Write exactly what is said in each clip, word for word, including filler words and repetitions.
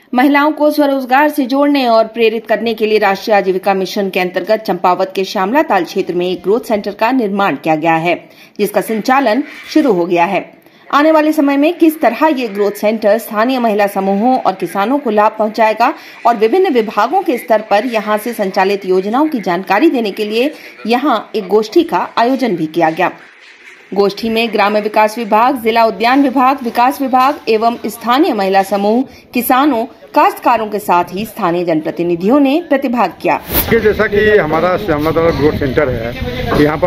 महिलाओं को स्वरोजगार से जोड़ने और प्रेरित करने के लिए राष्ट्रीय आजीविका मिशन के अंतर्गत चंपावत के श्यामला ताल क्षेत्र में एक ग्रोथ सेंटर का निर्माण किया गया है, जिसका संचालन शुरू हो गया है। आने वाले समय में किस तरह ये ग्रोथ सेंटर स्थानीय महिला समूहों और किसानों को लाभ पहुंचाएगा और विभिन्न विभागों के स्तर पर यहां से संचालित योजनाओं की जानकारी देने के लिए यहां एक गोष्ठी का आयोजन भी किया गया। गोष्ठी में ग्राम्य विकास विभाग, जिला उद्यान विभाग, विकास विभाग एवं स्थानीय महिला समूह, किसानों, काश्तकारों के साथ ही स्थानीय जनप्रतिनिधियों ने प्रतिभाग किया। जैसा कि हमारा श्यामला ताल ग्रोथ सेंटर है, यहाँ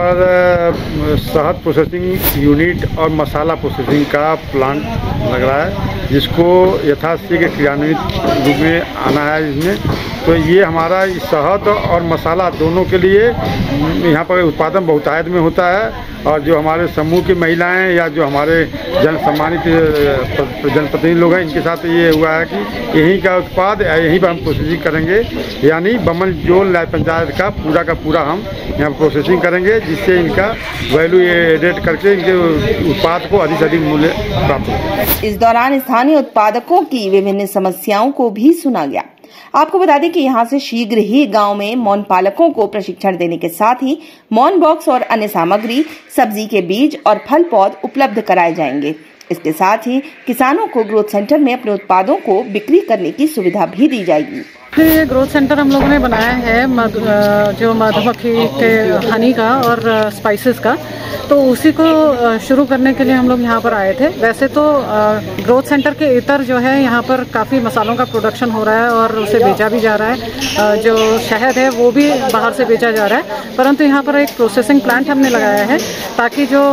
पर शहद प्रोसेसिंग यूनिट और मसाला प्रोसेसिंग का प्लांट लग रहा है, जिसको यथाशीघ्र क्रियान्वित रूप में आना है। इसमें तो ये हमारा शहद और मसाला दोनों के लिए यहाँ पर उत्पादन बहुतायत में होता है, और जो हमारे समूह की महिलाएं या जो हमारे जन सम्मानित जनप्रतिनिधि लोग हैं, इनके साथ ये हुआ है कि यहीं का उत्पाद यहीं पर हम प्रोसेसिंग करेंगे, यानी बमन जोल न्याय पंचायत का पूरा का पूरा हम यहाँ प्रोसेसिंग करेंगे, जिससे इनका वैल्यू एडेड करके इनके उत्पाद को अधिक से अधिक मूल्य प्राप्त हो। इस दौरान स्थानीय उत्पादकों की विभिन्न समस्याओं को भी सुना गया। आपको बता दें कि यहां से शीघ्र ही गांव में मौन पालकों को प्रशिक्षण देने के साथ ही मौन बॉक्स और अन्य सामग्री, सब्जी के बीज और फल पौध उपलब्ध कराए जाएंगे। इसके साथ ही किसानों को ग्रोथ सेंटर में अपने उत्पादों को बिक्री करने की सुविधा भी दी जाएगी। ये ग्रोथ सेंटर हम लोगों ने बनाया है मधु, जो मधुमक्खी के हनी का और स्पाइसेस का, तो उसी को शुरू करने के लिए हम लोग यहाँ पर आए थे। वैसे तो ग्रोथ सेंटर के इतर जो है यहाँ पर काफ़ी मसालों का प्रोडक्शन हो रहा है और उसे बेचा भी जा रहा है। जो शहद है वो भी बाहर से बेचा जा रहा है, परंतु यहाँ पर एक प्रोसेसिंग प्लांट हमने लगाया है ताकि जो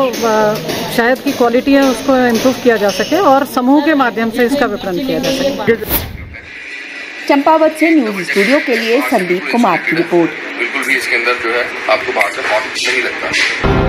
शहद की क्वालिटी है उसको इम्प्रूव किया जा सके और समूह के माध्यम से इसका विपणन किया जा सके। चंपावत से न्यूज स्टूडियो के लिए संदीप कुमार की रिपोर्ट। बिल्कुल भी इसके अंदर जो है आपको बाहर से नहीं लगता।